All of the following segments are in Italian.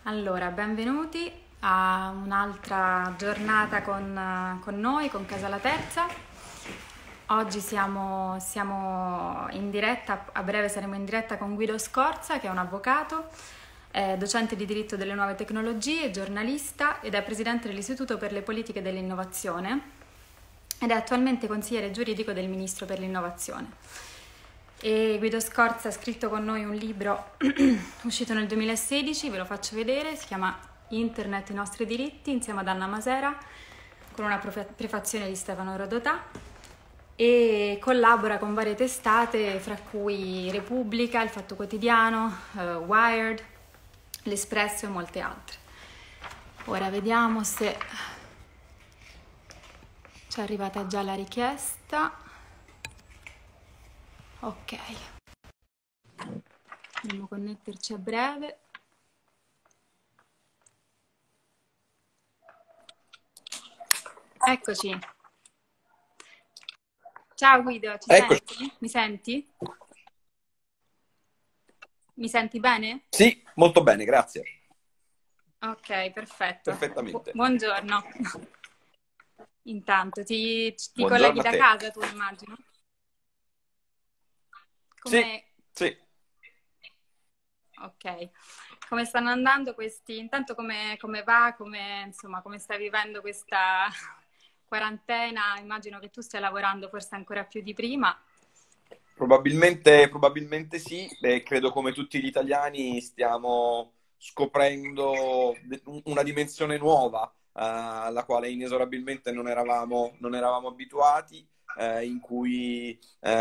Allora, benvenuti a un'altra giornata con noi, con Casa La Terza. Oggi siamo in diretta, a breve saremo in diretta con Guido Scorza, che è un avvocato, è docente di diritto delle nuove tecnologie, giornalista ed è presidente dell'Istituto per le politiche dell'innovazione ed è attualmente consigliere giuridico del Ministro per l'innovazione. E Guido Scorza ha scritto con noi un libro uscito nel 2016, ve lo faccio vedere, si chiama Internet, i nostri diritti, insieme ad Anna Masera, con una prefazione di Stefano Rodotà, e collabora con varie testate, fra cui Repubblica, Il Fatto Quotidiano, Wired, L'Espresso e molte altre. Ora vediamo se ci è arrivata già la richiesta. Ok, dobbiamo connetterci a breve. Eccoci. Ciao Guido, ci Eccoci. senti? Mi senti? Mi senti bene? Sì, molto bene, grazie. Ok, perfetto. Perfettamente. Buongiorno. Intanto, ti colleghi Buongiorno a da te. casa tu, immagino? Sì, Come... sì. Ok. Come stanno andando questi... Intanto come va? Insomma, come stai vivendo questa quarantena? Immagino che tu stia lavorando forse ancora più di prima. Probabilmente sì. Credo come tutti gli italiani stiamo scoprendo una dimensione nuova, alla quale inesorabilmente non eravamo abituati, in cui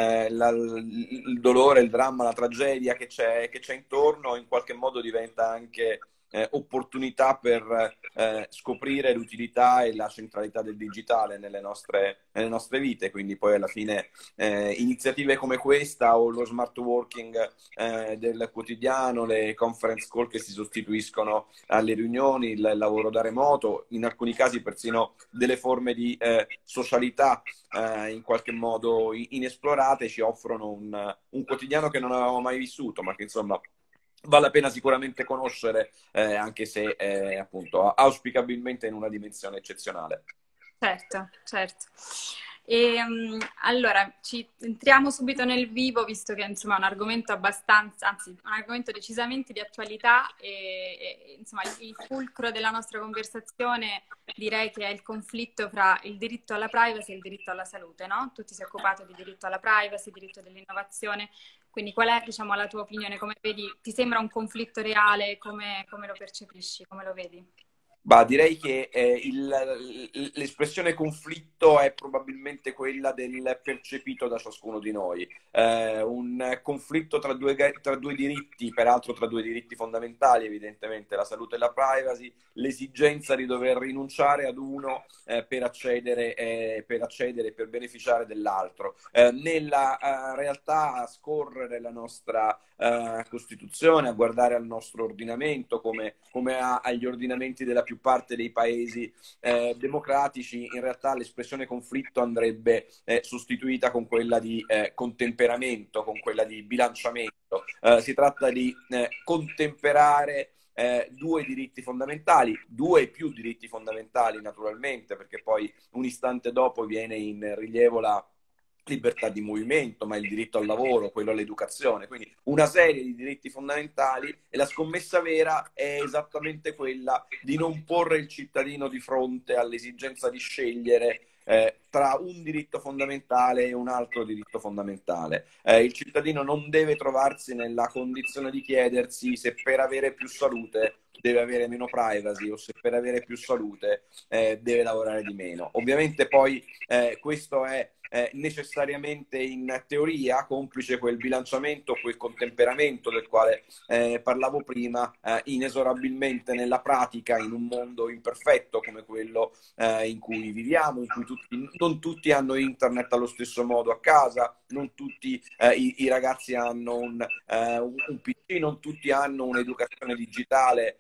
il dolore, il dramma, la tragedia che c'è intorno in qualche modo diventa anche opportunità per scoprire l'utilità e la centralità del digitale nelle nostre vite. Quindi poi alla fine iniziative come questa o lo smart working del quotidiano, le conference call che si sostituiscono alle riunioni, il lavoro da remoto, in alcuni casi persino delle forme di socialità in qualche modo inesplorate, ci offrono un quotidiano che non avevamo mai vissuto, ma che insomma vale la pena sicuramente conoscere, anche se appunto auspicabilmente in una dimensione eccezionale. Certo, certo. E, allora, ci entriamo subito nel vivo, visto che insomma è un argomento abbastanza, anzi, un argomento decisamente di attualità insomma il fulcro della nostra conversazione direi che è il conflitto fra il diritto alla privacy e il diritto alla salute, no? Tu ti sei occupato di diritto alla privacy, diritto dell'innovazione, quindi qual è, diciamo, la tua opinione? Come vedi? Ti sembra un conflitto reale? Come lo percepisci? Come lo vedi? Bah, direi che l'espressione conflitto è probabilmente quella del percepito da ciascuno di noi. Un conflitto tra due diritti, peraltro tra due diritti fondamentali, evidentemente la salute e la privacy, l'esigenza di dover rinunciare ad uno per accedere, per beneficiare dell'altro. Nella realtà, a scorrere la nostra Costituzione, a guardare al nostro ordinamento come agli ordinamenti della più parte dei paesi democratici, in realtà l'espressione conflitto andrebbe sostituita con quella di contemperamento, con quella di bilanciamento. Si tratta di contemperare due diritti fondamentali, due e più diritti fondamentali naturalmente, perché poi un istante dopo viene in rilievo la libertà di movimento, ma il diritto al lavoro, quello all'educazione, quindi una serie di diritti fondamentali, e la scommessa vera è esattamente quella di non porre il cittadino di fronte all'esigenza di scegliere tra un diritto fondamentale e un altro diritto fondamentale. Il cittadino non deve trovarsi nella condizione di chiedersi se per avere più salute deve avere meno privacy o se per avere più salute deve lavorare di meno. Ovviamente poi questo è necessariamente in teoria, complice quel bilanciamento, quel contemperamento del quale parlavo prima, inesorabilmente nella pratica, in un mondo imperfetto come quello in cui viviamo, in cui non tutti hanno internet allo stesso modo a casa, non tutti i ragazzi hanno un PC, non tutti hanno un'educazione digitale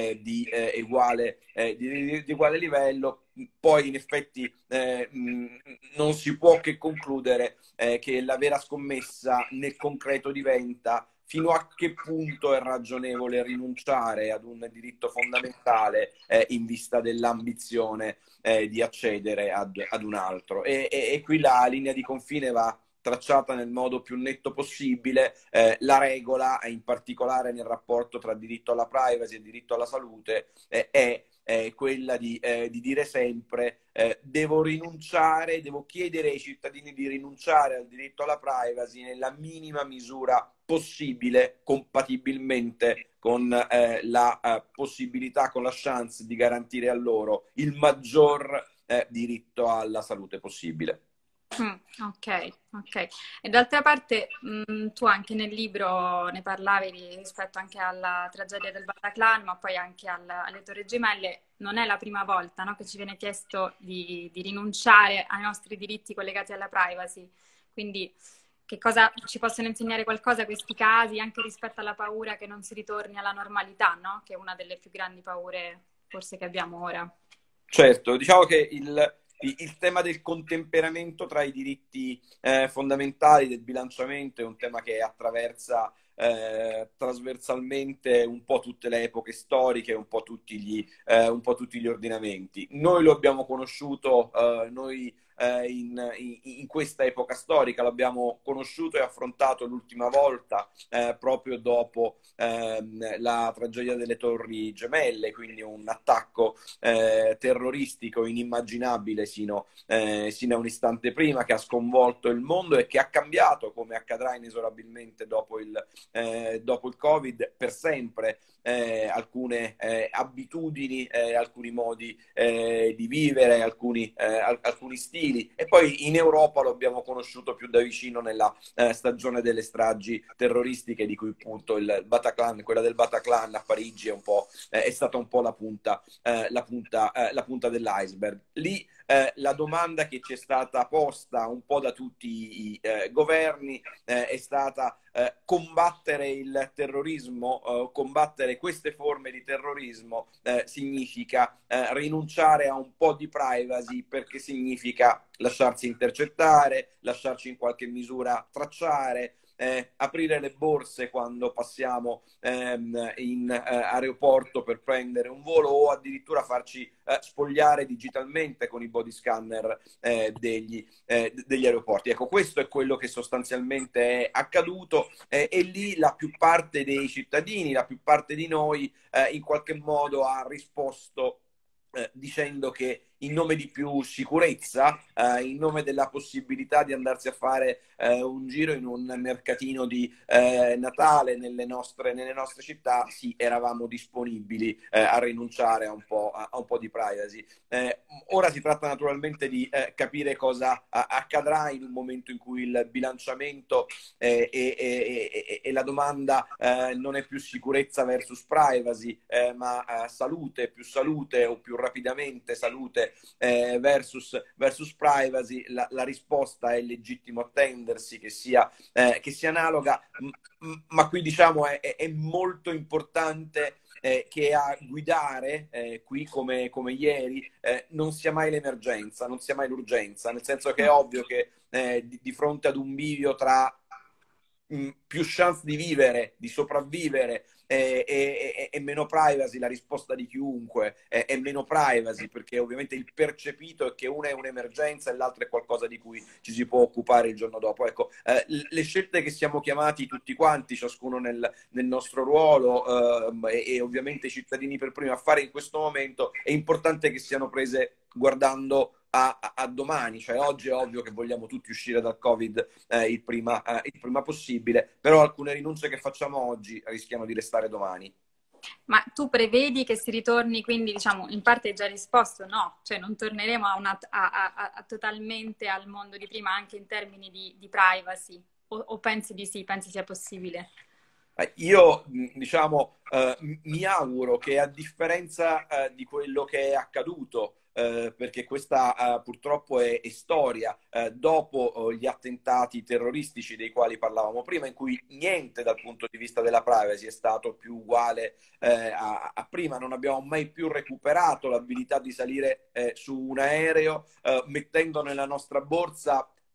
di uguale livello. Poi in effetti non si può che concludere che la vera scommessa nel concreto diventa fino a che punto è ragionevole rinunciare ad un diritto fondamentale in vista dell'ambizione di accedere ad un altro. E qui la linea di confine va tracciata nel modo più netto possibile. La regola, in particolare nel rapporto tra diritto alla privacy e diritto alla salute, è quella di dire sempre devo rinunciare, devo chiedere ai cittadini di rinunciare al diritto alla privacy nella minima misura possibile, compatibilmente con la possibilità, con la chance di garantire a loro il maggior diritto alla salute possibile. Ok, ok. E d'altra parte, tu anche nel libro ne parlavi rispetto anche alla tragedia del Bataclan, ma poi anche alle Torri Gemelle. Non è la prima volta, no, che ci viene chiesto di rinunciare ai nostri diritti collegati alla privacy. Quindi, che cosa ci possono insegnare qualcosa questi casi, anche rispetto alla paura che non si ritorni alla normalità, no? Che è una delle più grandi paure forse che abbiamo ora. Certo, diciamo che il tema del contemperamento tra i diritti fondamentali, del bilanciamento, è un tema che attraversa trasversalmente un po' tutte le epoche storiche, un po' tutti gli ordinamenti. Noi lo abbiamo conosciuto, in questa epoca storica l'abbiamo conosciuto e affrontato l'ultima volta proprio dopo la tragedia delle Torri Gemelle, quindi un attacco terroristico inimmaginabile sino a un istante prima, che ha sconvolto il mondo e che ha cambiato, come accadrà inesorabilmente dopo il Covid, per sempre alcune abitudini, alcuni modi di vivere, alcuni stili. E poi in Europa lo abbiamo conosciuto più da vicino nella stagione delle stragi terroristiche, di cui appunto quella del Bataclan a Parigi è stata un po' la punta dell'iceberg. Lì la domanda che ci è stata posta un po' da tutti i governi è stata combattere il terrorismo, combattere queste forme di terrorismo significa rinunciare a un po' di privacy, perché significa lasciarsi intercettare, lasciarci in qualche misura tracciare, aprire le borse quando passiamo in aeroporto per prendere un volo, o addirittura farci spogliare digitalmente con i body scanner degli aeroporti. Ecco, questo è quello che sostanzialmente è accaduto, e lì la più parte dei cittadini, la più parte di noi in qualche modo ha risposto dicendo che in nome di più sicurezza, in nome della possibilità di andarsi a fare un giro in un mercatino di Natale nelle nostre città, sì, eravamo disponibili a rinunciare a un po' di privacy. Ora si tratta naturalmente di capire cosa accadrà in un momento in cui il bilanciamento e la domanda non è più sicurezza versus privacy, ma più salute, o più rapidamente salute versus privacy. La risposta è legittimo attendersi che sia analoga, ma qui diciamo è molto importante che a guidare qui come ieri non sia mai l'emergenza, non sia mai l'urgenza, nel senso che è ovvio che di fronte ad un bivio tra più chance di vivere, di sopravvivere e meno privacy, la risposta di chiunque è meno privacy, perché ovviamente il percepito è che una è un'emergenza e l'altra è qualcosa di cui ci si può occupare il giorno dopo. Ecco, le scelte che siamo chiamati tutti quanti, ciascuno nel nostro ruolo, e ovviamente i cittadini per primi a fare in questo momento, è importante che siano prese guardando a domani. Cioè, oggi è ovvio che vogliamo tutti uscire dal Covid il prima possibile, però alcune rinunce che facciamo oggi rischiano di restare domani. Ma tu prevedi che si ritorni, quindi diciamo, in parte hai già risposto, no? Cioè non torneremo totalmente al mondo di prima, anche in termini di privacy? O pensi di sì, pensi sia possibile? Io, diciamo, mi auguro che, a differenza di quello che è accaduto, perché questa purtroppo è storia, dopo gli attentati terroristici dei quali parlavamo prima, in cui niente dal punto di vista della privacy è stato più uguale a prima. Non abbiamo mai più recuperato l'abilità di salire su un aereo mettendo nella nostra borsa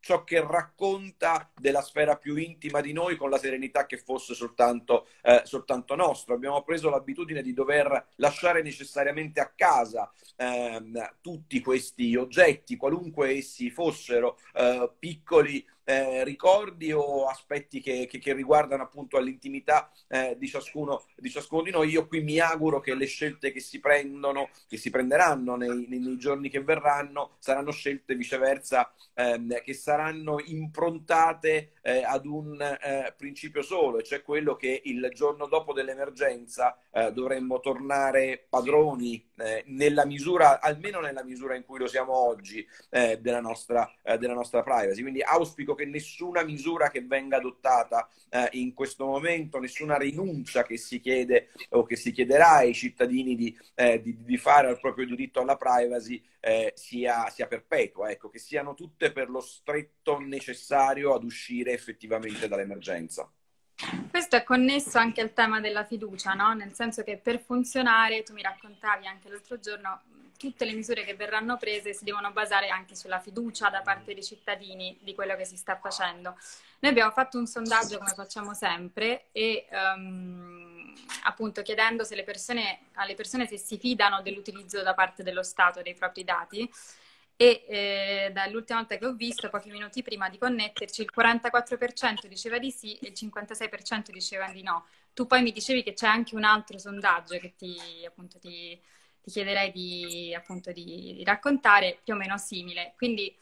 ciò che racconta della sfera più intima di noi con la serenità che fosse soltanto nostro. Abbiamo preso l'abitudine di dover lasciare necessariamente a casa tutti questi oggetti, qualunque essi fossero, piccoli ricordi o aspetti che riguardano appunto all'intimità di ciascuno di noi. Io qui mi auguro che le scelte che si prendono, che si prenderanno nei giorni che verranno, saranno scelte viceversa che saranno improntate ad un principio solo, e cioè quello che il giorno dopo dell'emergenza dovremmo tornare padroni nella misura, almeno nella misura in cui lo siamo oggi, della nostra privacy. Quindi auspico che nessuna misura che venga adottata in questo momento, nessuna rinuncia che si chiede o che si chiederà ai cittadini di fare al proprio diritto alla privacy sia perpetua, ecco, che siano tutte per lo stretto necessario ad uscire effettivamente dall'emergenza. Questo è connesso anche al tema della fiducia, no? Nel senso che per funzionare, tu mi raccontavi anche l'altro giorno, tutte le misure che verranno prese si devono basare anche sulla fiducia da parte dei cittadini di quello che si sta facendo. Noi abbiamo fatto un sondaggio, come facciamo sempre, e appunto chiedendo se alle persone se si fidano dell'utilizzo da parte dello Stato dei propri dati. E dall'ultima volta che ho visto, pochi minuti prima di connetterci, il 44% diceva di sì e il 56% diceva di no. Tu poi mi dicevi che c'è anche un altro sondaggio che ti chiederei di raccontare, più o meno simile. Quindi,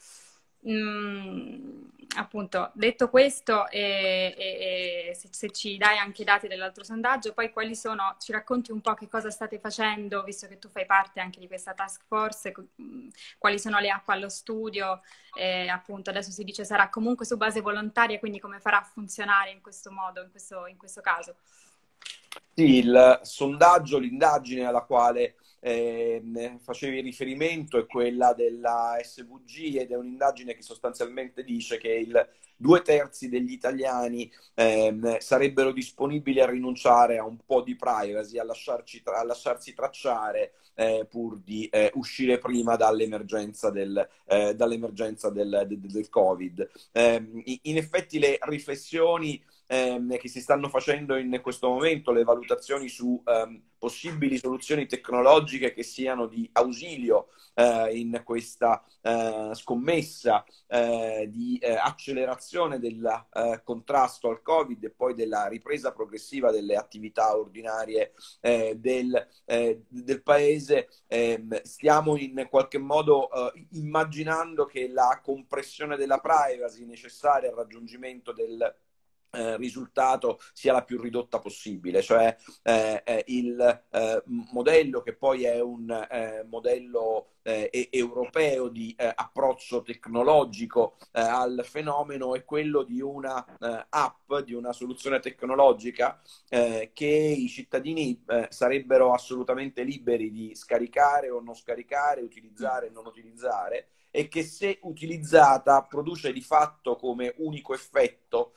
appunto, detto questo, se ci dai anche i dati dell'altro sondaggio, poi quali sono, ci racconti un po' che cosa state facendo, visto che tu fai parte anche di questa task force, quali sono le app allo studio, appunto adesso si dice sarà comunque su base volontaria, quindi come farà a funzionare in questo modo, in questo caso? Sì, il sondaggio, l'indagine alla quale facevi riferimento è quella della SVG, ed è un'indagine che sostanzialmente dice che il 2/3 degli italiani sarebbero disponibili a rinunciare a un po' di privacy, a lasciarsi tracciare pur di uscire prima dall'emergenza del Covid. In effetti le riflessioni che si stanno facendo in questo momento, le valutazioni su possibili soluzioni tecnologiche che siano di ausilio in questa scommessa di accelerazione del contrasto al Covid e poi della ripresa progressiva delle attività ordinarie del paese. Stiamo in qualche modo immaginando che la compressione della privacy necessaria al raggiungimento del risultato sia la più ridotta possibile, cioè il modello, che poi è un modello europeo di approccio tecnologico al fenomeno, è quello di una app, di una soluzione tecnologica che i cittadini sarebbero assolutamente liberi di scaricare o non scaricare, utilizzare o non utilizzare, e che se utilizzata produce di fatto come unico effetto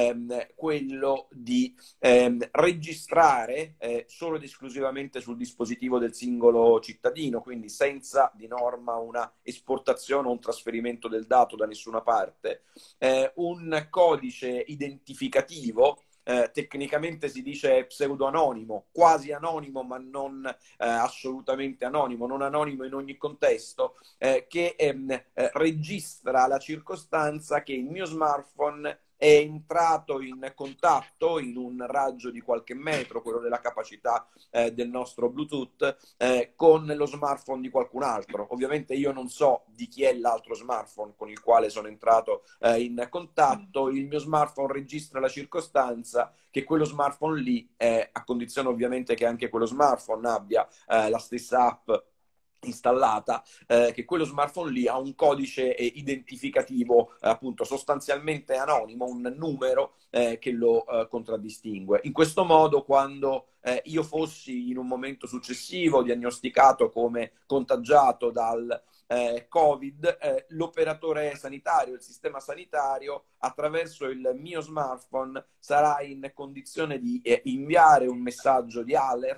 quello di registrare solo ed esclusivamente sul dispositivo del singolo cittadino, quindi senza di norma una esportazione o un trasferimento del dato da nessuna parte, un codice identificativo. Tecnicamente si dice pseudo-anonimo, quasi anonimo, ma non assolutamente anonimo, non anonimo in ogni contesto, che registra la circostanza che il mio smartphone è entrato in contatto in un raggio di qualche metro, quello della capacità del nostro Bluetooth, con lo smartphone di qualcun altro. Ovviamente io non so di chi è l'altro smartphone con il quale sono entrato in contatto. Il mio smartphone registra la circostanza che quello smartphone lì, a condizione ovviamente che anche quello smartphone abbia la stessa app installata, che quello smartphone lì ha un codice identificativo appunto sostanzialmente anonimo, un numero che lo contraddistingue. In questo modo, quando io fossi in un momento successivo diagnosticato come contagiato dal Covid, l'operatore sanitario, il sistema sanitario, attraverso il mio smartphone sarà in condizione di inviare un messaggio di alert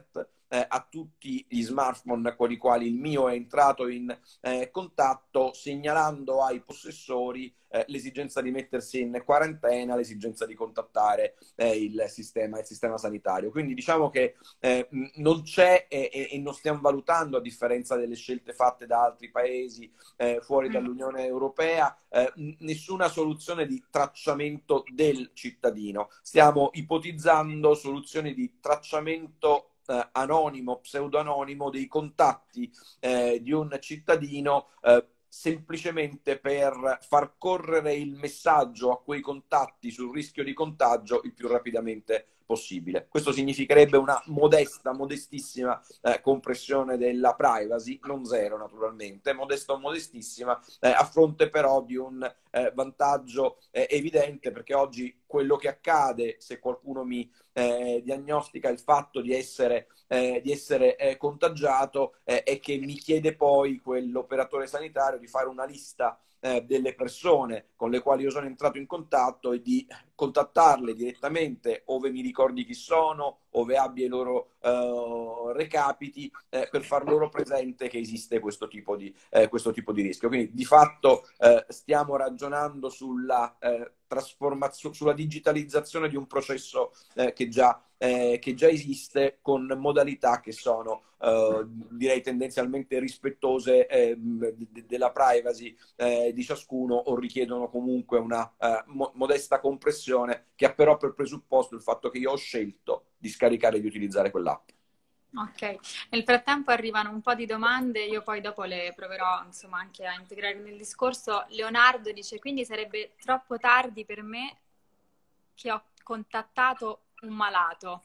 a tutti gli smartphone con i quali il mio è entrato in contatto, segnalando ai possessori l'esigenza di mettersi in quarantena, l'esigenza di contattare il sistema sanitario. Quindi diciamo che non c'è e non stiamo valutando, a differenza delle scelte fatte da altri paesi fuori dall'Unione Europea, nessuna soluzione di tracciamento del cittadino. Stiamo ipotizzando soluzioni di tracciamento anonimo, pseudo-anonimo dei contatti di un cittadino, semplicemente per far correre il messaggio a quei contatti sul rischio di contagio il più rapidamente possibile. Questo significherebbe una modestissima compressione della privacy, non zero naturalmente, modesta o modestissima, a fronte però di un vantaggio evidente, perché oggi quello che accade, se qualcuno mi diagnostica il fatto di essere contagiato, è che mi chiede poi quell'operatore sanitario di fare una lista delle persone con le quali io sono entrato in contatto e di contattarle direttamente, ove mi ricordi chi sono, ove abbia i loro recapiti, per far loro presente che esiste questo tipo di rischio. Quindi di fatto stiamo ragionando sulla trasformazione, sulla digitalizzazione di un processo che già esiste, con modalità che sono direi tendenzialmente rispettose della privacy di ciascuno, o richiedono comunque una modesta compressione, che ha però per presupposto il fatto che io ho scelto di scaricare e di utilizzare quell'app. Ok, nel frattempo arrivano un po' di domande, io poi dopo le proverò insomma anche a integrare nel discorso. Leonardo dice: quindi sarebbe troppo tardi per me che ho contattato un malato.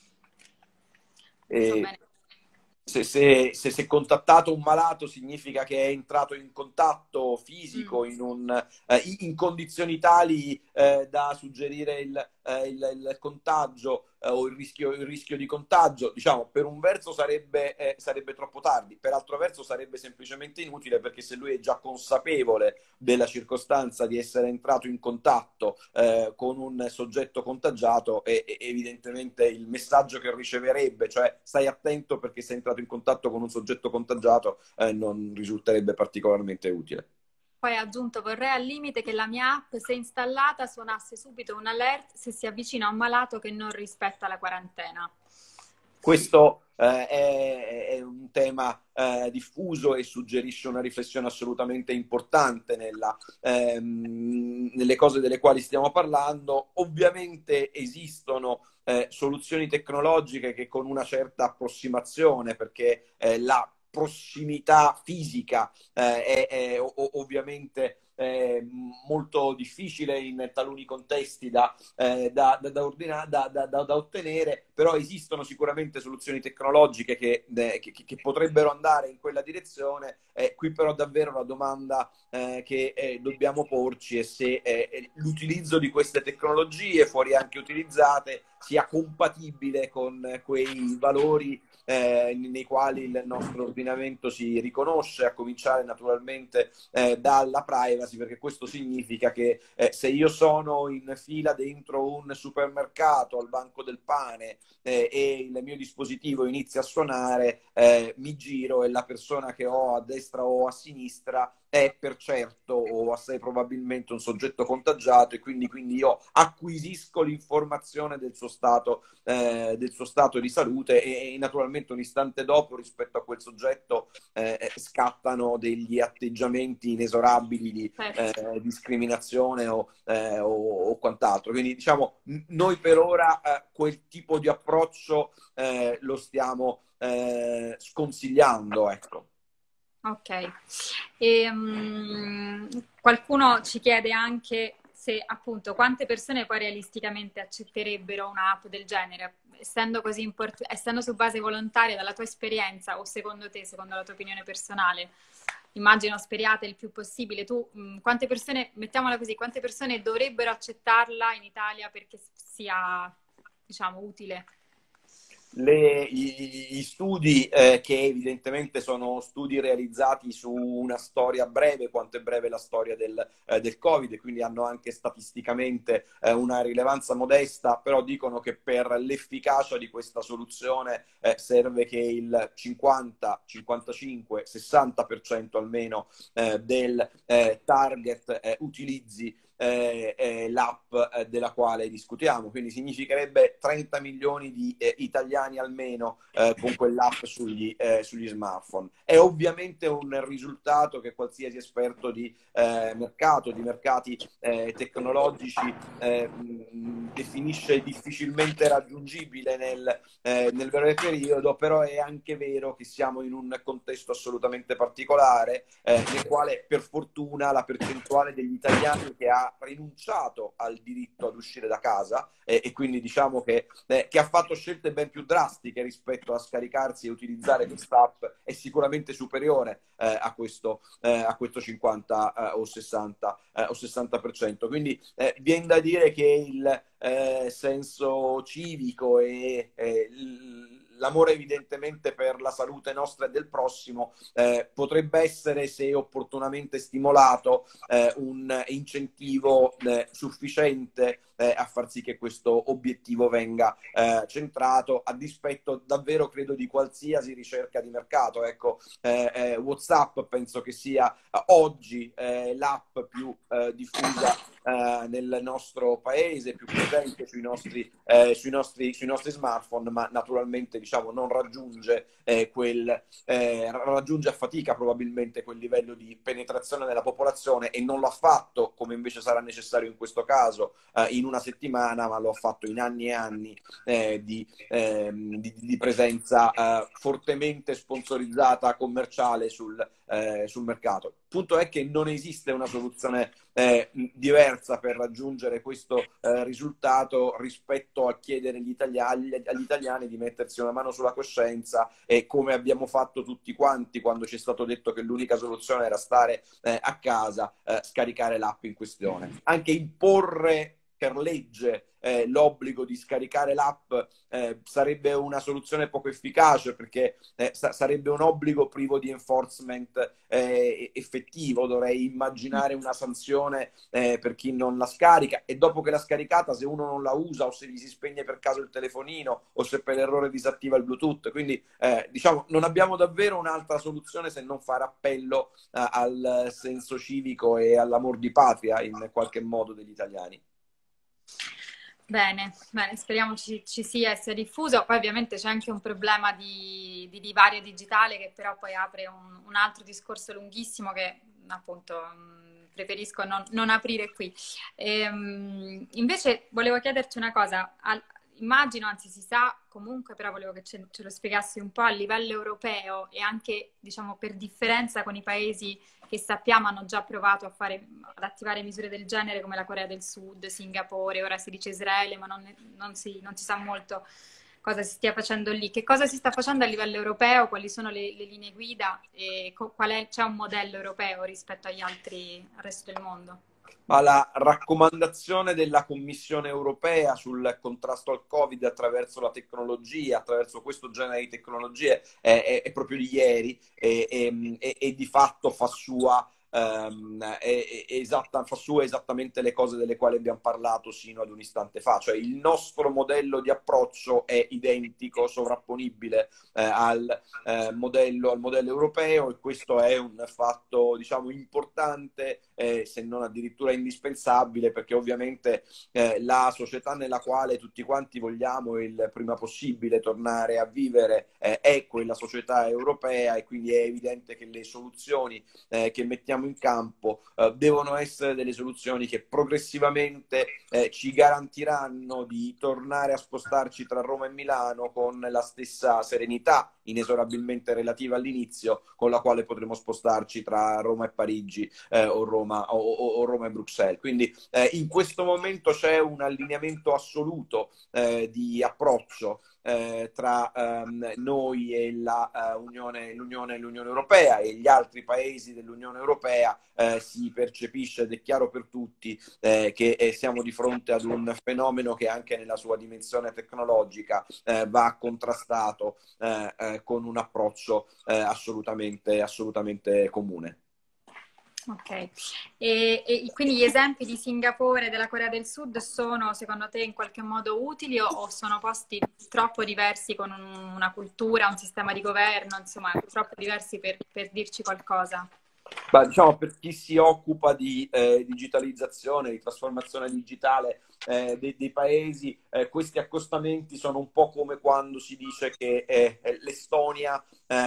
Non so E bene. se contattato un malato significa che è entrato in contatto fisico in condizioni tali da suggerire il contagio o il rischio di contagio. Diciamo, per un verso sarebbe troppo tardi, per altro verso sarebbe semplicemente inutile, perché se lui è già consapevole della circostanza di essere entrato in contatto con un soggetto contagiato, evidentemente il messaggio che riceverebbe, cioè stai attento perché sei entrato in contatto con un soggetto contagiato, non risulterebbe particolarmente utile. Poi ha aggiunto: vorrei al limite che la mia app, se installata, suonasse subito un alert se si avvicina a un malato che non rispetta la quarantena. Questo è un tema diffuso e suggerisce una riflessione assolutamente importante nelle cose delle quali stiamo parlando. Ovviamente esistono soluzioni tecnologiche che, con una certa approssimazione, perché la prossimità fisica è ovviamente molto difficile in taluni contesti da ottenere, però esistono sicuramente soluzioni tecnologiche che potrebbero andare in quella direzione. Qui però davvero la domanda che dobbiamo porci è se l'utilizzo di queste tecnologie, fuori anche utilizzate, sia compatibile con quei valori nei quali il nostro ordinamento si riconosce, a cominciare naturalmente dalla privacy, perché questo significa che se io sono in fila dentro un supermercato al banco del pane e il mio dispositivo inizia a suonare, mi giro e la persona che ho a destra o a sinistra è per certo o assai probabilmente un soggetto contagiato, e quindi io acquisisco l'informazione del suo stato di salute, e naturalmente un istante dopo, rispetto a quel soggetto, scattano degli atteggiamenti inesorabili di discriminazione o quant'altro. Quindi diciamo, noi per ora quel tipo di approccio lo stiamo sconsigliando, ecco. Ok. E, qualcuno ci chiede anche se, appunto, quante persone poi realisticamente accetterebbero un'app del genere, essendo così essendo su base volontaria, dalla tua esperienza, o secondo te, secondo la tua opinione personale. Immagino speriate il più possibile. Tu, quante persone, mettiamola così, quante persone dovrebbero accettarla in Italia perché sia, diciamo, utile? gli studi che evidentemente sono studi realizzati su una storia breve, quanto è breve la storia del Covid, quindi hanno anche statisticamente una rilevanza modesta, però dicono che per l'efficacia di questa soluzione serve che il 50, 55, 60% almeno del target utilizzi l'app della quale discutiamo, quindi significherebbe 30 milioni di italiani almeno con quell'app sugli smartphone. È ovviamente un risultato che qualsiasi esperto di mercato, di mercati tecnologici definisce difficilmente raggiungibile nel breve periodo, però è anche vero che siamo in un contesto assolutamente particolare nel quale per fortuna la percentuale degli italiani che ha rinunciato al diritto ad uscire da casa e quindi diciamo che ha fatto scelte ben più drastiche rispetto a scaricarsi e utilizzare quest'app è sicuramente superiore a questo 50 o 60%. Quindi viene da dire che il senso civico e l'amore evidentemente per la salute nostra e del prossimo potrebbe essere, se opportunamente stimolato, un incentivo sufficiente a far sì che questo obiettivo venga centrato a dispetto davvero, credo, di qualsiasi ricerca di mercato. Ecco, WhatsApp penso che sia oggi l'app più diffusa nel nostro paese, più presente sui nostri smartphone, ma naturalmente diciamo non raggiunge raggiunge a fatica probabilmente quel livello di penetrazione nella popolazione e non lo ha fatto, come invece sarà necessario in questo caso, in una settimana, ma lo ha fatto in anni e anni di presenza fortemente sponsorizzata commerciale sul mercato. Il punto è che non esiste una soluzione diversa per raggiungere questo risultato rispetto a chiedere agli italiani di mettersi una mano sulla coscienza e, come abbiamo fatto tutti quanti quando ci è stato detto che l'unica soluzione era stare a casa, scaricare l'app in questione. Anche imporre per legge l'obbligo di scaricare l'app sarebbe una soluzione poco efficace, perché sarebbe un obbligo privo di enforcement effettivo. Dovrei immaginare una sanzione per chi non la scarica, e dopo che l'ha scaricata, se uno non la usa o se gli si spegne per caso il telefonino o se per errore disattiva il Bluetooth. Quindi diciamo non abbiamo davvero un'altra soluzione se non fare appello al senso civico e all'amor di patria in qualche modo degli italiani. Bene, bene, speriamo ci sia e sia diffuso. Poi ovviamente c'è anche un problema di divario digitale, che però poi apre un altro discorso lunghissimo che appunto preferisco non aprire qui. Invece volevo chiederti una cosa. Immagino, anzi si sa comunque, però volevo che ce lo spiegassi un po' a livello europeo e anche, diciamo, per differenza con i paesi che sappiamo hanno già provato ad attivare misure del genere, come la Corea del Sud, Singapore, ora si dice Israele, ma non si sa molto cosa si stia facendo lì. Che cosa si sta facendo a livello europeo? Quali sono le linee guida? E c'è un modello europeo rispetto agli altri, al resto del mondo? Ma la raccomandazione della Commissione europea sul contrasto al Covid attraverso la tecnologia, attraverso questo genere di tecnologie, è proprio di ieri e di fatto fa sua fa sue esattamente le cose delle quali abbiamo parlato sino ad un istante fa. Cioè il nostro modello di approccio è identico, sovrapponibile al modello europeo, e questo è un fatto, diciamo, importante, se non addirittura indispensabile, perché ovviamente la società nella quale tutti quanti vogliamo il prima possibile tornare a vivere è quella società europea, e quindi è evidente che le soluzioni che mettiamo in campo devono essere delle soluzioni che progressivamente ci garantiranno di tornare a spostarci tra Roma e Milano con la stessa serenità inesorabilmente relativa all'inizio con la quale potremo spostarci tra Roma e Parigi o Roma e Bruxelles. Quindi in questo momento c'è un allineamento assoluto di approccio tra noi e l'Unione Europea e gli altri paesi dell'Unione Europea, si percepisce ed è chiaro per tutti che siamo di fronte ad un fenomeno che anche nella sua dimensione tecnologica va contrastato con un approccio assolutamente comune. Ok, e quindi gli esempi di Singapore e della Corea del Sud sono secondo te in qualche modo utili o sono posti troppo diversi con una cultura, un sistema di governo, insomma, troppo diversi per dirci qualcosa? Ma diciamo, per chi si occupa di digitalizzazione, di trasformazione digitale dei paesi, questi accostamenti sono un po' come quando si dice che l'Estonia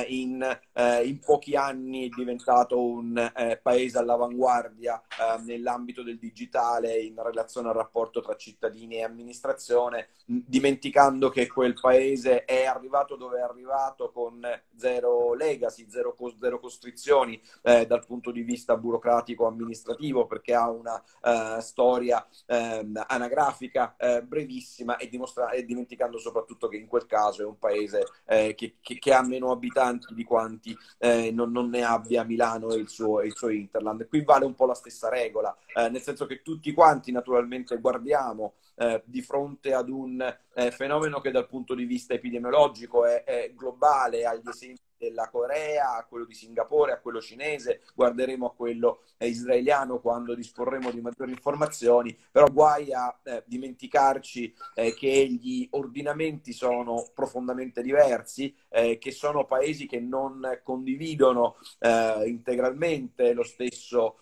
in pochi anni è diventato un paese all'avanguardia nell'ambito del digitale in relazione al rapporto tra cittadini e amministrazione, dimenticando che quel paese è arrivato dove è arrivato con zero legacy, zero costrizioni dal punto di vista burocratico amministrativo, perché ha una storia anagrafica brevissima, e dimenticando soprattutto che in quel caso è un paese che ha meno abitanti di quanti non ne abbia Milano e il suo Interland. Qui vale un po' la stessa regola, nel senso che tutti quanti naturalmente guardiamo di fronte ad un fenomeno che dal punto di vista epidemiologico è globale, agli esempi della Corea, a quello di Singapore, a quello cinese, guarderemo a quello israeliano quando disporremo di maggiori informazioni, però guai a dimenticarci che gli ordinamenti sono profondamente diversi, che sono paesi che non condividono integralmente lo stesso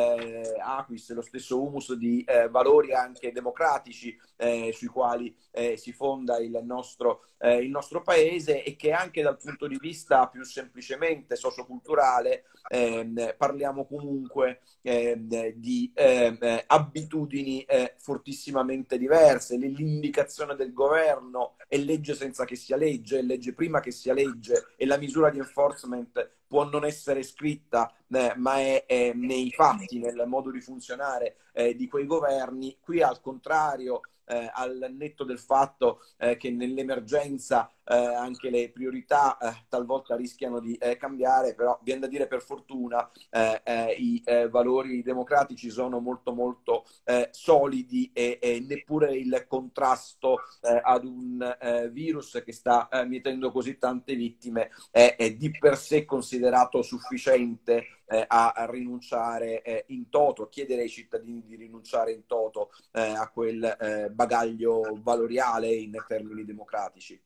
aquis, lo stesso humus di valori anche democratici sui quali si fonda il nostro paese, e che anche dal punto di vista più semplicemente socioculturale parliamo comunque di abitudini fortissimamente diverse. L'indicazione del governo è legge senza che sia legge, è legge prima che sia legge, e la misura di enforcement può non essere scritta, ma è nei fatti, nel modo di funzionare di quei governi. Qui al contrario, al netto del fatto che nell'emergenza anche le priorità talvolta rischiano di cambiare, però viene da dire per fortuna i valori democratici sono molto solidi, e neppure il contrasto ad un virus che sta mietendo così tante vittime è di per sé considerato sufficiente a rinunciare in toto, a chiedere ai cittadini di rinunciare in toto a quel bagaglio valoriale in termini democratici.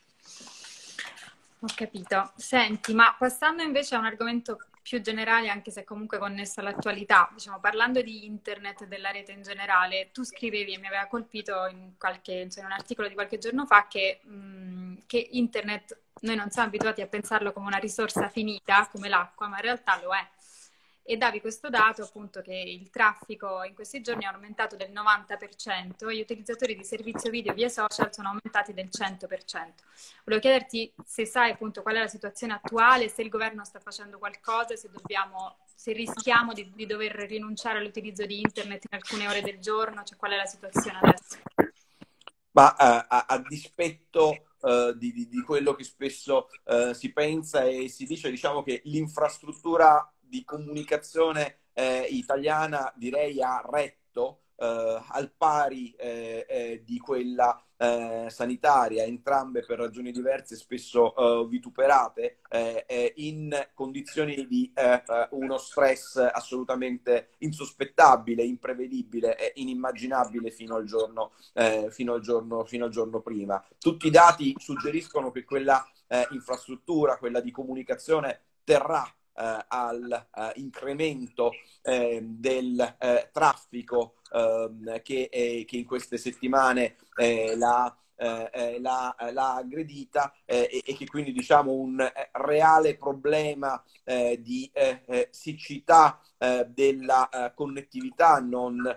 Ho capito. Senti, ma passando invece a un argomento più generale, anche se comunque connesso all'attualità, diciamo, parlando di internet e della rete in generale, tu scrivevi, e mi aveva colpito in un articolo di qualche giorno fa, che internet, noi non siamo abituati a pensarlo come una risorsa finita, come l'acqua, ma in realtà lo è. E davi questo dato appunto che il traffico in questi giorni è aumentato del 90% e gli utilizzatori di servizio video via social sono aumentati del 100%. Volevo chiederti se sai appunto qual è la situazione attuale, se il governo sta facendo qualcosa, se rischiamo di dover rinunciare all'utilizzo di internet in alcune ore del giorno, cioè qual è la situazione adesso? Ma a dispetto di quello che spesso si pensa e si dice, diciamo che l'infrastruttura di comunicazione italiana, direi, ha retto al pari di quella sanitaria, entrambe per ragioni diverse, spesso vituperate, in condizioni di uno stress assolutamente insospettabile, imprevedibile e inimmaginabile fino al giorno prima. Tutti i dati suggeriscono che quella infrastruttura, quella di comunicazione, terrà all'incremento del traffico che in queste settimane l'ha aggredita, e che quindi, diciamo, un reale problema di siccità della connettività non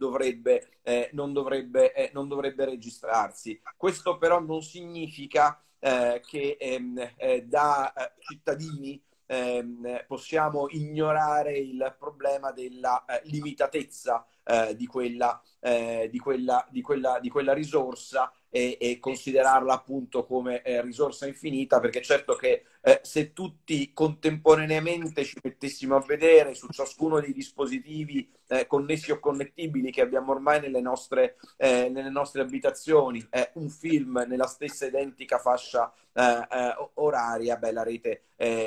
dovrebbe registrarsi. Questo però non significa che da cittadini possiamo ignorare il problema della limitatezza di quella risorsa, e considerarla appunto come risorsa infinita, perché certo che se tutti contemporaneamente ci mettessimo a vedere su ciascuno dei dispositivi connessi o connettibili che abbiamo ormai nelle nostre abitazioni, un film nella stessa identica fascia oraria, beh, la rete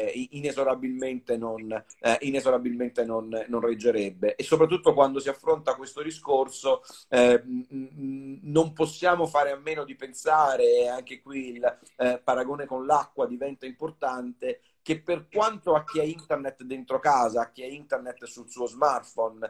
inesorabilmente non reggerebbe. E soprattutto quando si affronta questo discorso non possiamo fare a meno di pensare, e anche qui il paragone con l'acqua diventa importante, che per quanto a chi ha internet dentro casa, a chi ha internet sul suo smartphone,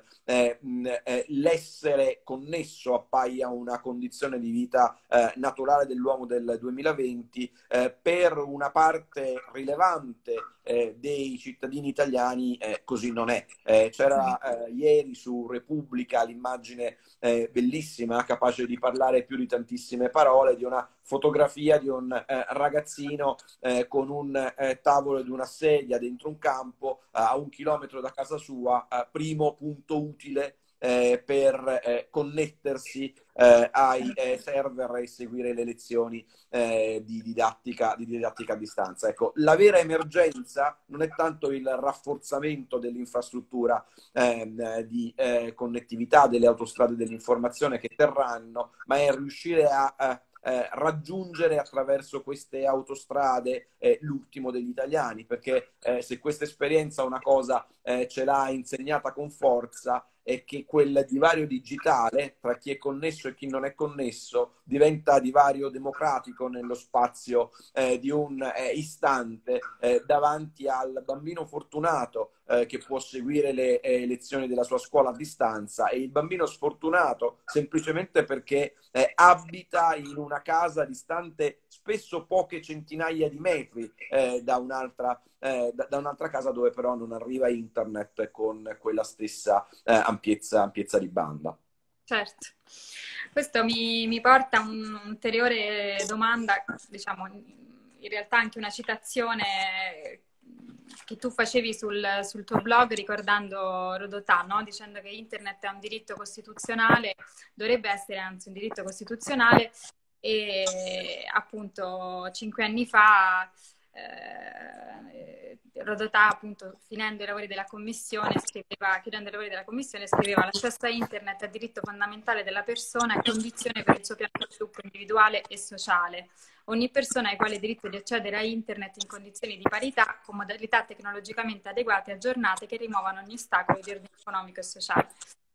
l'essere connesso appaia una condizione di vita naturale dell'uomo del 2020, per una parte rilevante dei cittadini italiani così non è. C'era ieri su Repubblica l'immagine bellissima, capace di parlare più di tantissime parole, di una fotografia di un ragazzino con un tavolo ed una sedia dentro un campo a 1 chilometro da casa sua, primo punto utile per connettersi ai server e seguire le lezioni di didattica a distanza. Ecco, la vera emergenza non è tanto il rafforzamento dell'infrastruttura di connettività delle autostrade dell'informazione che terranno, ma è riuscire a raggiungere attraverso queste autostrade l'ultimo degli italiani, perché se questa esperienza una cosa ce l'ha insegnata con forza, è che quel divario digitale tra chi è connesso e chi non è connesso diventa divario democratico nello spazio di un istante davanti al bambino fortunato che può seguire le lezioni della sua scuola a distanza, e il bambino sfortunato semplicemente perché abita in una casa distante spesso poche centinaia di metri da un'altra casa, dove però non arriva internet con quella stessa ampiezza di banda. Certo, questo mi porta a un'ulteriore domanda, diciamo, in realtà anche una citazione che tu facevi sul tuo blog ricordando Rodotà, no? Dicendo che internet è un diritto costituzionale, dovrebbe essere anzi un diritto costituzionale, e appunto 5 anni fa Rodotà, appunto, chiudendo i lavori della commissione, scriveva: l'accesso a internet è diritto fondamentale della persona e condizione per il suo pieno sviluppo individuale e sociale. Ogni persona ha quale diritto di accedere a internet in condizioni di parità, con modalità tecnologicamente adeguate e aggiornate che rimuovano ogni ostacolo di ordine economico e sociale.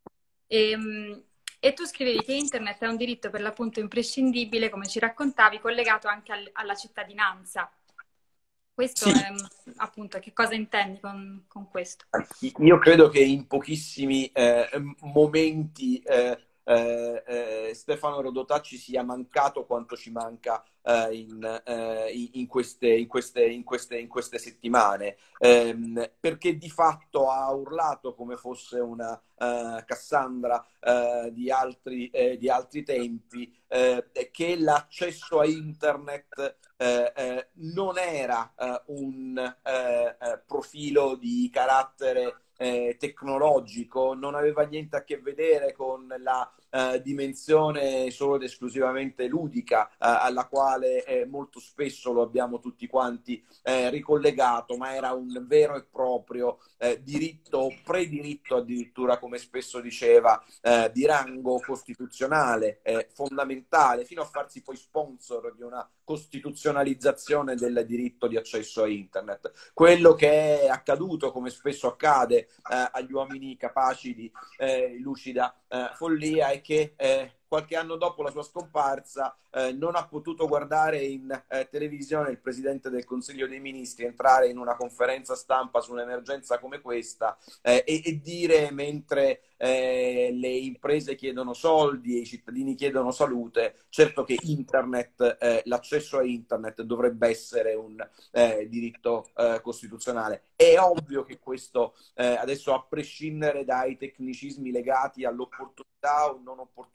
E tu scrivevi che internet è un diritto per l'appunto imprescindibile, come ci raccontavi, collegato anche alla cittadinanza. Questo Sì. è appunto, che cosa intendi con questo? Io credo che in pochissimi momenti Stefano Rodotà ci sia mancato quanto ci manca in queste settimane, perché di fatto ha urlato come fosse una Cassandra di altri tempi, che l'accesso a internet non era un profilo di carattere tecnologico, non aveva niente a che vedere con la dimensione solo ed esclusivamente ludica alla quale molto spesso lo abbiamo tutti quanti ricollegato, ma era un vero e proprio diritto o prediritto, addirittura, come spesso diceva, di rango costituzionale, fondamentale, fino a farsi poi sponsor di una costituzionalizzazione del diritto di accesso a internet. Quello che è accaduto, come spesso accade agli uomini capaci di lucida follia, è che qualche anno dopo la sua scomparsa non ha potuto guardare in televisione il Presidente del Consiglio dei Ministri entrare in una conferenza stampa su un'emergenza come questa e dire, mentre le imprese chiedono soldi e i cittadini chiedono salute, certo che internet, l'accesso a internet dovrebbe essere un diritto costituzionale. È ovvio che questo adesso, a prescindere dai tecnicismi legati all'opportunità o non opportunità di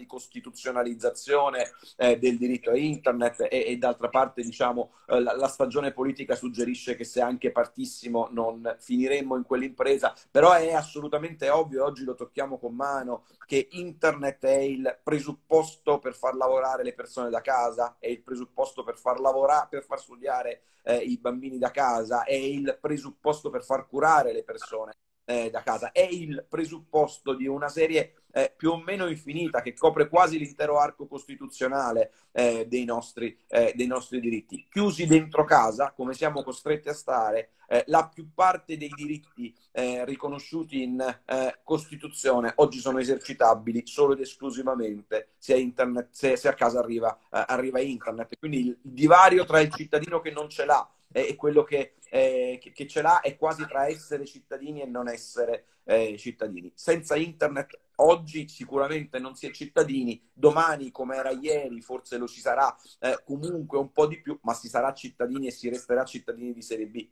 costituzionalizzazione del diritto a internet e d'altra parte, diciamo, la stagione politica suggerisce che se anche partissimo non finiremmo in quell'impresa, però è assolutamente ovvio, oggi lo tocchiamo con mano, che internet è il presupposto per far lavorare le persone da casa, è il presupposto per far lavorare, per far studiare i bambini da casa, è il presupposto per far curare le persone da casa, è il presupposto di una serie più o meno infinita che copre quasi l'intero arco costituzionale dei nostri diritti. Chiusi dentro casa, come siamo costretti a stare, la più parte dei diritti riconosciuti in Costituzione oggi sono esercitabili solo ed esclusivamente se a casa arriva internet. Quindi il divario tra il cittadino che non ce l'ha e quello che ce l'ha è quasi tra essere cittadini e non essere cittadini. Senza internet oggi sicuramente non si è cittadini, domani come era ieri forse lo si sarà comunque un po' di più, ma si sarà cittadini e si resterà cittadini di serie B.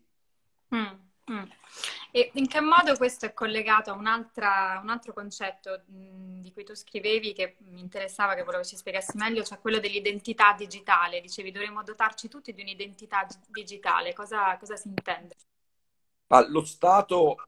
E in che modo questo è collegato a un altro concetto di cui tu scrivevi che mi interessava, che volevo ci spiegassi meglio, cioè quello dell'identità digitale. Dicevi, dovremmo dotarci tutti di un'identità digitale. Cosa si intende? Lo Stato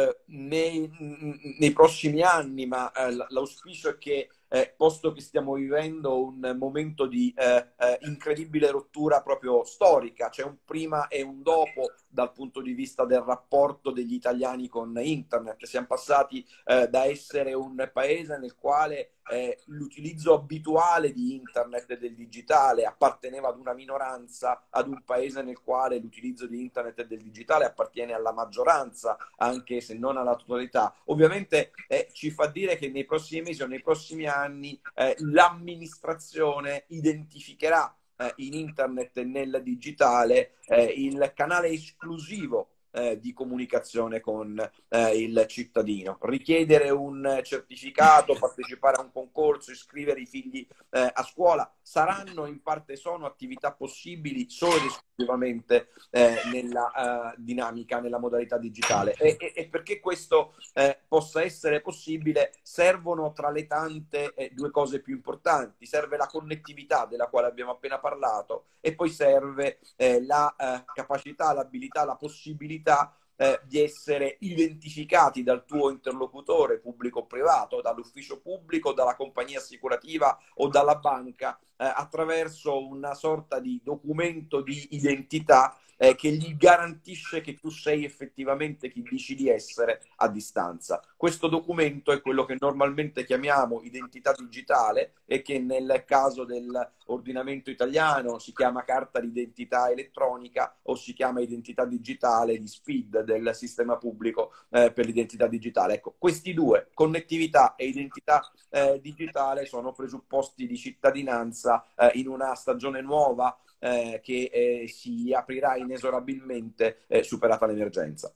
nei prossimi anni, ma l'auspicio è che, posto che stiamo vivendo un momento di incredibile rottura proprio storica, c'è un prima e un dopo dal punto di vista del rapporto degli italiani con internet. Siamo passati da essere un paese nel quale l'utilizzo abituale di internet e del digitale apparteneva ad una minoranza, ad un paese nel quale l'utilizzo di internet e del digitale appartiene alla maggioranza, anche se non alla totalità. Ovviamente ci fa dire che nei prossimi mesi o nei prossimi anni l'amministrazione identificherà in internet e nel digitale il canale esclusivo di comunicazione con il cittadino. Richiedere un certificato, partecipare a un concorso, iscrivere i figli a scuola saranno in parte sono attività possibili solo ed esclusivamente nella dinamica, nella modalità digitale. E perché questo possa essere possibile servono tra le tante due cose più importanti. Serve la connettività della quale abbiamo appena parlato e poi serve la capacità, l'abilità, la possibilità di essere identificati dal tuo interlocutore pubblico o privato, dall'ufficio pubblico, dalla compagnia assicurativa o dalla banca attraverso una sorta di documento di identità che gli garantisce che tu sei effettivamente chi dici di essere a distanza. Questo documento è quello che normalmente chiamiamo identità digitale e che nel caso dell'ordinamento italiano si chiama carta d'identità elettronica o si chiama identità digitale di SPID del sistema pubblico per l'identità digitale. Ecco, questi due, connettività e identità digitale, sono presupposti di cittadinanza in una stagione nuova che si aprirà inesorabilmente superata l'emergenza.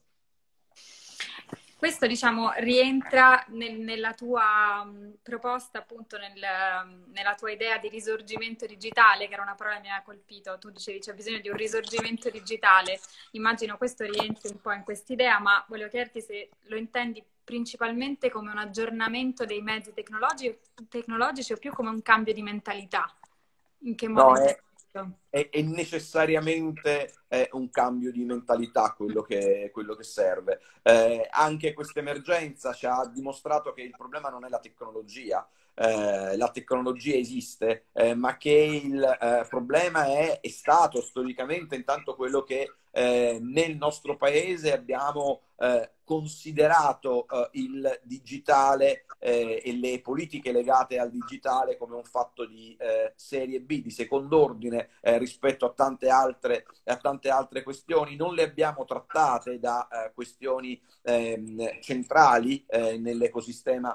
Questo, diciamo, rientra nella tua proposta, appunto, nella tua idea di risorgimento digitale, che era una parola che mi ha colpito. Tu dicevi c'è bisogno di un risorgimento digitale. Immagino questo rientri un po' in quest'idea, ma volevo chiederti se lo intendi principalmente come un aggiornamento dei mezzi tecnologici o più come un cambio di mentalità. In che modo? No, è necessariamente un cambio di mentalità quello che serve. Anche questa emergenza ci ha dimostrato che il problema non è la tecnologia. La tecnologia esiste, ma che il problema è stato storicamente intanto quello che nel nostro paese abbiamo considerato il digitale e le politiche legate al digitale come un fatto di serie B, di second'ordine rispetto a tante altre questioni. Non le abbiamo trattate da questioni centrali nell'ecosistema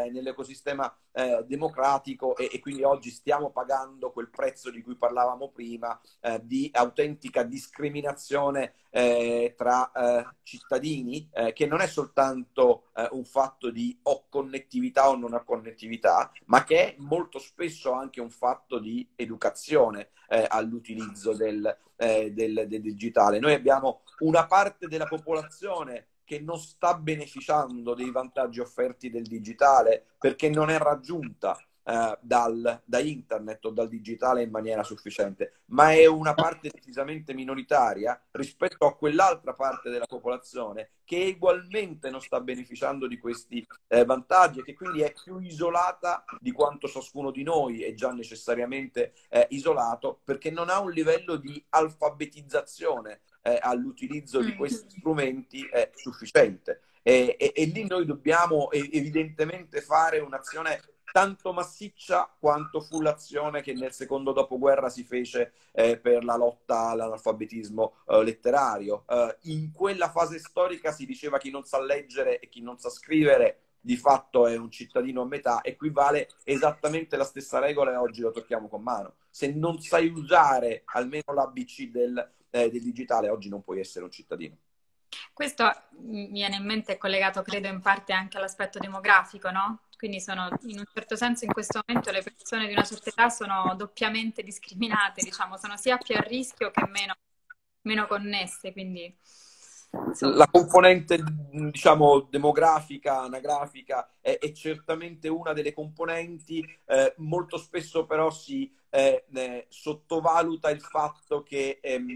democratico e quindi oggi stiamo pagando quel prezzo di cui parlavamo prima di autentica discriminazione tra cittadini, che non è soltanto un fatto di o connettività o non connettività, ma che è molto spesso anche un fatto di educazione all'utilizzo del digitale. Noi abbiamo una parte della popolazione che non sta beneficiando dei vantaggi offerti del digitale perché non è raggiunta da internet o dal digitale in maniera sufficiente, ma è una parte decisamente minoritaria rispetto a quell'altra parte della popolazione che ugualmente non sta beneficiando di questi vantaggi e che quindi è più isolata di quanto ciascuno di noi è già necessariamente isolato, perché non ha un livello di alfabetizzazione all'utilizzo di questi strumenti sufficiente. E lì noi dobbiamo evidentemente fare un'azione tanto massiccia quanto fu l'azione che nel secondo dopoguerra si fece per la lotta all'analfabetismo letterario. In quella fase storica si diceva chi non sa leggere e chi non sa scrivere di fatto è un cittadino a metà, e qui vale esattamente la stessa regola e oggi lo tocchiamo con mano. Se non sai usare almeno l'ABC del digitale, oggi non puoi essere un cittadino. Questo mi viene in mente collegato, credo, in parte anche all'aspetto demografico, no? Quindi sono, in un certo senso, in questo momento le persone di una certa età sono doppiamente discriminate, diciamo, sono sia più a rischio che meno connesse, quindi insomma. La componente, diciamo, demografica, anagrafica è certamente una delle componenti, molto spesso però si sottovaluta il fatto che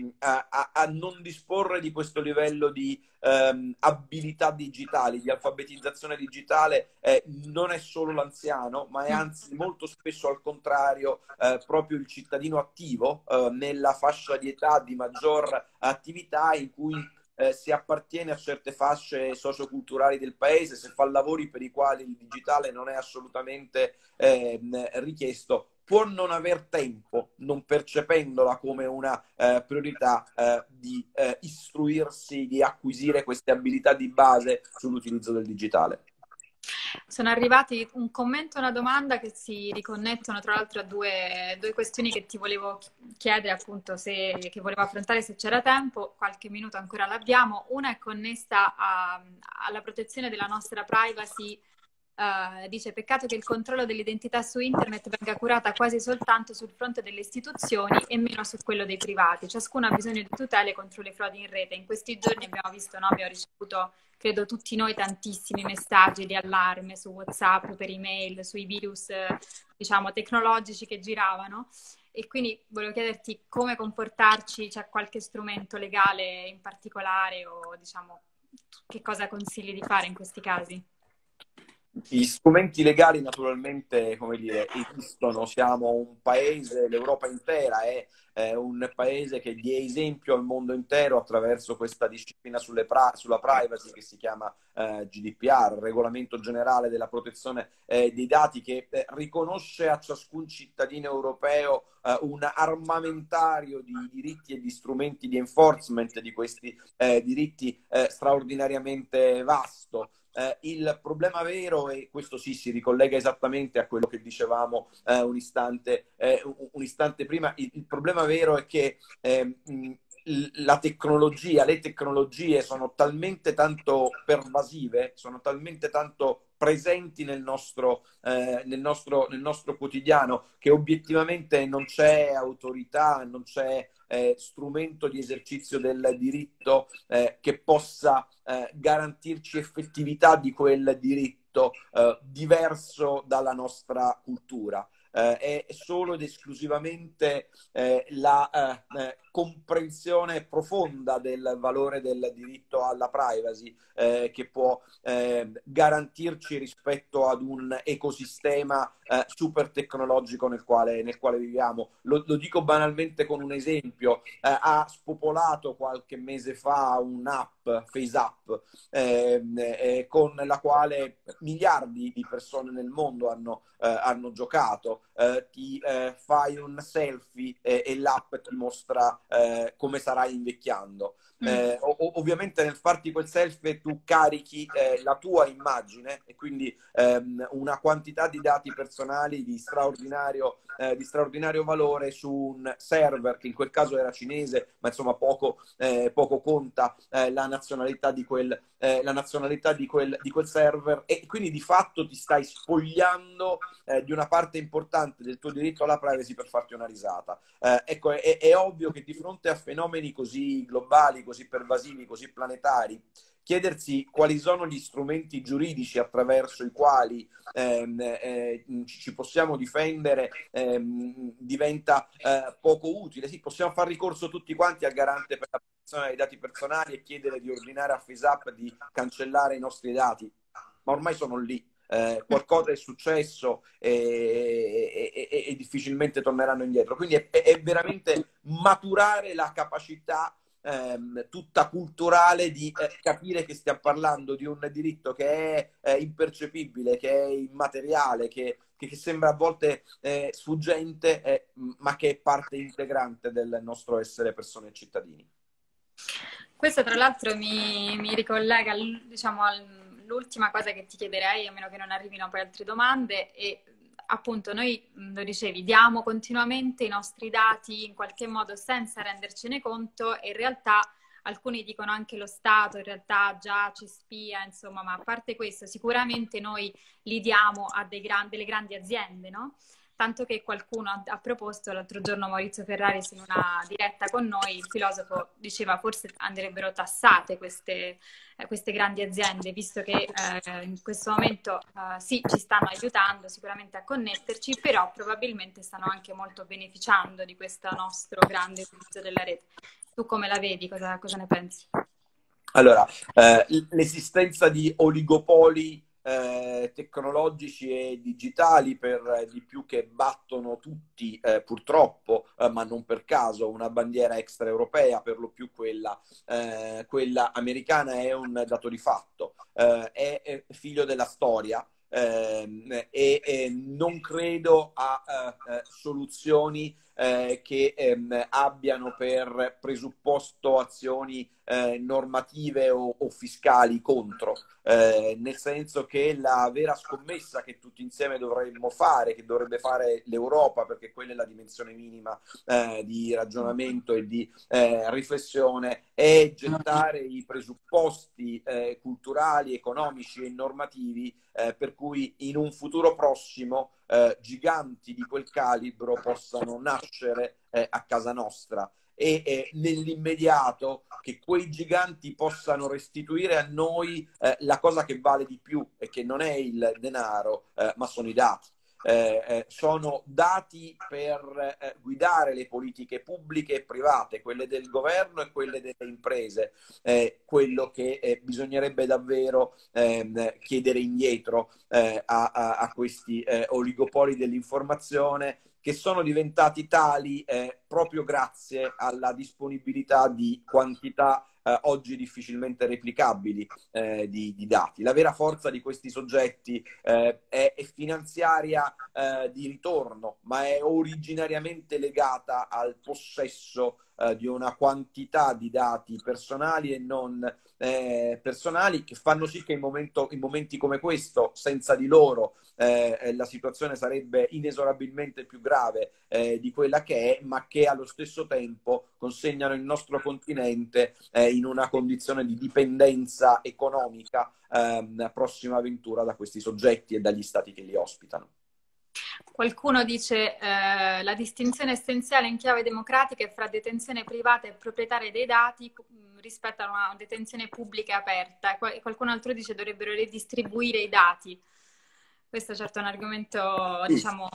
a non disporre di questo livello di abilità digitali, di alfabetizzazione digitale, non è solo l'anziano, ma è anzi molto spesso al contrario proprio il cittadino attivo nella fascia di età di maggior attività, in cui si appartiene a certe fasce socioculturali del paese, se fa lavori per i quali il digitale non è assolutamente richiesto, può non aver tempo, non percependola come una priorità, di istruirsi, di acquisire queste abilità di base sull'utilizzo del digitale. Sono arrivati un commento e una domanda che si riconnettono tra l'altro a due questioni che ti volevo chiedere, appunto, che volevo affrontare se c'era tempo, qualche minuto ancora l'abbiamo. Una è connessa alla protezione della nostra privacy. Dice: peccato che il controllo dell'identità su internet venga curata quasi soltanto sul fronte delle istituzioni e meno su quello dei privati. Ciascuno ha bisogno di tutele contro le frodi in rete. In questi giorni abbiamo visto, no? Abbiamo ricevuto, credo tutti noi, tantissimi messaggi di allarme su WhatsApp, per email, sui virus, diciamo, tecnologici che giravano. E quindi volevo chiederti come comportarci, c'è qualche strumento legale in particolare o, diciamo, che cosa consigli di fare in questi casi? Gli strumenti legali naturalmente, come dire, esistono, siamo un paese, l'Europa intera è un paese che dia esempio al mondo intero attraverso questa disciplina sulla privacy che si chiama GDPR, Regolamento Generale della Protezione dei Dati, che riconosce a ciascun cittadino europeo un armamentario di diritti e di strumenti di enforcement di questi diritti straordinariamente vasto. Il problema vero, e questo sì si ricollega esattamente a quello che dicevamo un istante prima, il problema vero è che le tecnologie sono talmente tanto pervasive, sono talmente tanto presenti nel nostro quotidiano, che obiettivamente non c'è autorità, non c'è strumento di esercizio del diritto che possa garantirci effettività di quel diritto diverso dalla nostra cultura. È solo ed esclusivamente la comprensione profonda del valore del diritto alla privacy che può garantirci rispetto ad un ecosistema super tecnologico nel quale viviamo. Lo dico banalmente con un esempio. Ha spopolato qualche mese fa un'app, FaceApp, con la quale miliardi di persone nel mondo hanno giocato. Ti fai un selfie e l'app ti mostra come sarai invecchiando. Ovviamente nel farti quel selfie tu carichi la tua immagine e quindi una quantità di dati personali di straordinario valore su un server che in quel caso era cinese, ma insomma poco conta la nazionalità di quel server, e quindi di fatto ti stai spogliando di una parte importante del tuo diritto alla privacy per farti una risata. Ecco, è ovvio che di fronte a fenomeni così globali, così pervasivi, così planetari, chiedersi quali sono gli strumenti giuridici attraverso i quali ci possiamo difendere diventa poco utile. Sì, possiamo fare ricorso tutti quanti al garante per la protezione dei dati personali e chiedere di ordinare a FaceApp di cancellare i nostri dati, ma ormai sono lì. Qualcosa è successo e difficilmente torneranno indietro. Quindi è veramente maturare la capacità tutta culturale di capire che stiamo parlando di un diritto che è impercepibile, che è immateriale, che sembra a volte sfuggente, ma che è parte integrante del nostro essere persone e cittadini. Questo tra l'altro mi ricollega, diciamo, all'ultima cosa che ti chiederei, a meno che non arrivino poi altre domande, e appunto noi, lo dicevi, diamo continuamente i nostri dati in qualche modo senza rendercene conto, e in realtà alcuni dicono anche lo Stato in realtà già ci spia, insomma, ma a parte questo sicuramente noi li diamo a delle grandi aziende, no? Tanto che qualcuno ha proposto l'altro giorno, Maurizio Ferraris, in una diretta con noi, il filosofo diceva forse andrebbero tassate queste grandi aziende, visto che in questo momento sì, ci stanno aiutando sicuramente a connetterci, però probabilmente stanno anche molto beneficiando di questo nostro grande utilizzo della rete. Tu come la vedi? Cosa ne pensi? Allora, l'esistenza di oligopoli tecnologici e digitali per di più che battono tutti, purtroppo, ma non per caso, una bandiera extraeuropea, per lo più quella americana, è un dato di fatto. È figlio della storia. E non credo a soluzioni che abbiano per presupposto azioni normative o fiscali contro, nel senso che la vera scommessa che tutti insieme dovremmo fare, che dovrebbe fare l'Europa, perché quella è la dimensione minima di ragionamento e di riflessione, è gettare i presupposti culturali, economici e normativi per cui in un futuro prossimo giganti di quel calibro possano nascere a casa nostra, e nell'immediato che quei giganti possano restituire a noi la cosa che vale di più, e che non è il denaro, ma sono i dati. Sono dati per guidare le politiche pubbliche e private, quelle del governo e quelle delle imprese. Quello che bisognerebbe davvero chiedere indietro a questi oligopoli dell'informazione, che sono diventati tali proprio grazie alla disponibilità di quantità oggi difficilmente replicabili di dati. La vera forza di questi soggetti è finanziaria di ritorno, ma è originariamente legata al possesso di una quantità di dati personali e non personali, che fanno sì che in momenti come questo, senza di loro, la situazione sarebbe inesorabilmente più grave di quella che è, ma che allo stesso tempo consegnano il nostro continente in una condizione di dipendenza economica a prossima avventura da questi soggetti e dagli stati che li ospitano. Qualcuno dice la distinzione essenziale in chiave democratica è fra detenzione privata e proprietaria dei dati rispetto a una detenzione pubblica e aperta. E qualcun altro dice dovrebbero redistribuire i dati. Questo è certo un argomento, diciamo...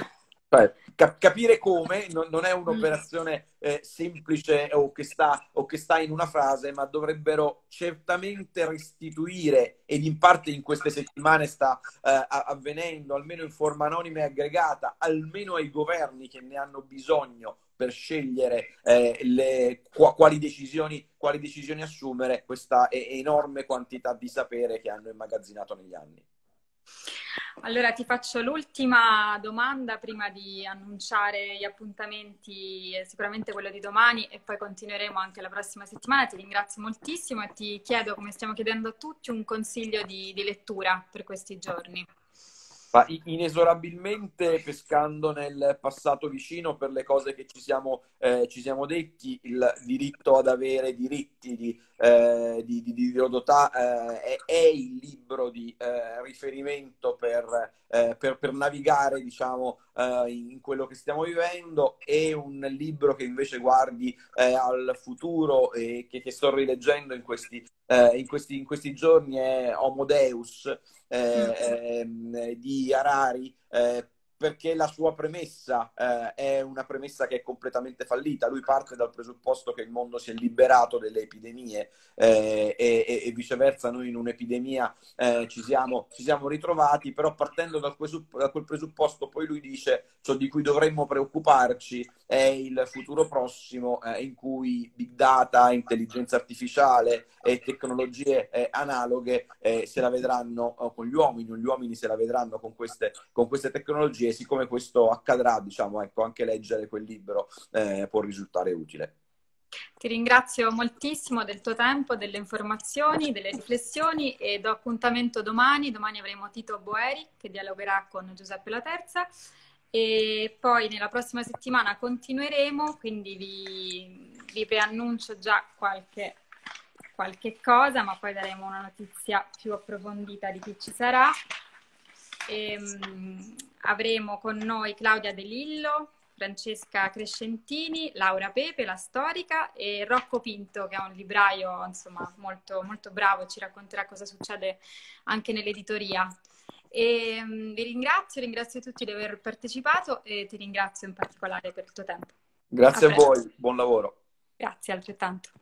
Capire come non è un'operazione semplice o che sta in una frase, ma dovrebbero certamente restituire, ed in parte in queste settimane sta avvenendo, almeno in forma anonima e aggregata, almeno ai governi che ne hanno bisogno per scegliere quali decisioni assumere, questa enorme quantità di sapere che hanno immagazzinato negli anni. Allora ti faccio l'ultima domanda prima di annunciare gli appuntamenti, sicuramente quello di domani, e poi continueremo anche la prossima settimana. Ti ringrazio moltissimo e ti chiedo, come stiamo chiedendo a tutti, un consiglio di lettura per questi giorni. Ma inesorabilmente, pescando nel passato vicino, per le cose che ci siamo detti, il diritto ad avere diritti di Rodotà è il libro di riferimento per navigare, diciamo, in quello che stiamo vivendo, e un libro che invece guardi al futuro e che sto rileggendo in questi giorni è Homo Deus di Harari, perché la sua premessa è una premessa che è completamente fallita. Lui parte dal presupposto che il mondo si è liberato delle epidemie e viceversa noi in un'epidemia ci siamo ritrovati, però partendo da quel presupposto poi lui dice ciò di cui dovremmo preoccuparci è il futuro prossimo in cui big data, intelligenza artificiale e tecnologie analoghe se la vedranno con gli uomini se la vedranno con queste tecnologie. Siccome questo accadrà, diciamo, ecco, anche leggere quel libro può risultare utile. Ti ringrazio moltissimo del tuo tempo, delle informazioni, delle riflessioni e do appuntamento domani. Domani avremo Tito Boeri che dialogherà con Giuseppe La Terza e poi nella prossima settimana continueremo, quindi vi preannuncio già qualche cosa, ma poi daremo una notizia più approfondita di chi ci sarà. Avremo con noi Claudia De Lillo, Francesca Crescentini, Laura Pepe, la storica, e Rocco Pinto, che è un libraio, insomma, molto, molto bravo, ci racconterà cosa succede anche nell'editoria. E vi ringrazio tutti di aver partecipato e ti ringrazio in particolare per il tuo tempo. Grazie a voi, buon lavoro. Grazie altrettanto.